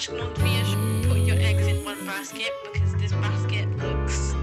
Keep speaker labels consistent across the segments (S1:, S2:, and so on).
S1: acho que não devias put your eggs in one basket because this basket looks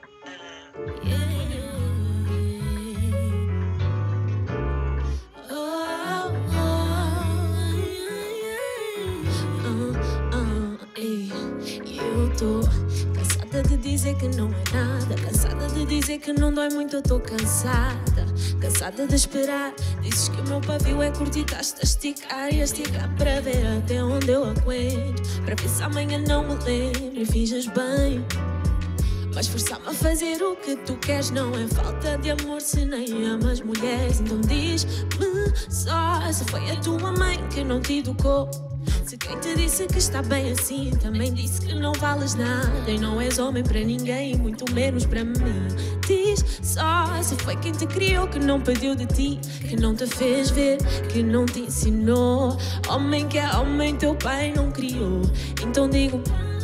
S2: eu tô cansada de dizer que não é nada, cansada de dizer que não dói muito, eu tô cansada. Cansada de esperar, dizes que o meu pavio é curto e estás-te a esticar e a esticar para ver até onde eu aguento, para ver se amanhã não me lembro e finges bem. Mas forçar-me a fazer o que tu queres não é falta de amor se nem amas mulheres. Então diz-me só se foi a tua mãe que não te educou. Se quem te disse que está bem assim também disse que não vales nada e não és homem para ninguém, muito menos para mim. Diz só se foi quem te criou que não pediu de ti, que não te fez ver, que não te ensinou. Homem que é homem, teu pai não criou. Então digo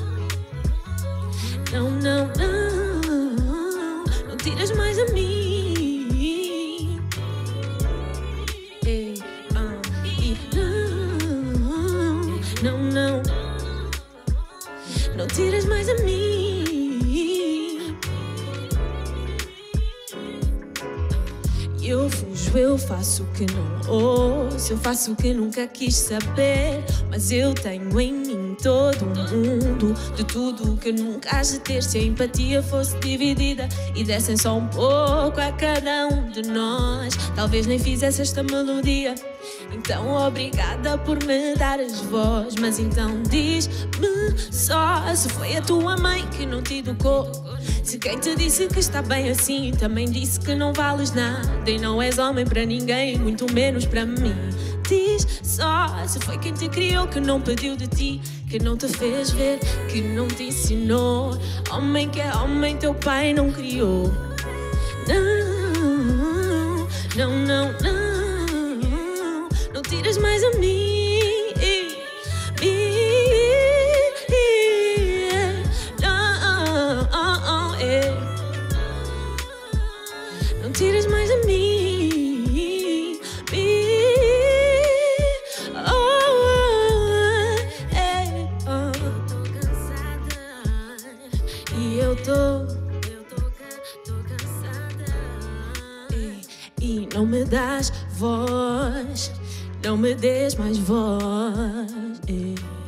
S2: não, não, não, não tiras mais a mim. Não, não, não tiras mais a mim. Eu fujo, eu faço o que não ouço, eu faço o que nunca quis saber. Mas eu tenho em mim todo um mundo de tudo o que nunca has de ter. Se a empatia fosse dividida e dessem só um pouco a cada um de nós, talvez nem fizesse esta melodia. Então obrigada por me dares voz. Mas então diz-me só se foi a tua mãe que não te educou. Se quem te disse que está bem assim também disse que não vales nada e não és homem para ninguém, muito menos para mim. Diz só se foi quem te criou que não pediu de ti, que não te fez ver, que não te ensinou. Homem que é homem, teu pai não criou. Não, não, não, não, não tiras mais a mim. Não tiras mais a mim. Tô cansada e eu tô cansada. E não me das voz, não me des mais voz.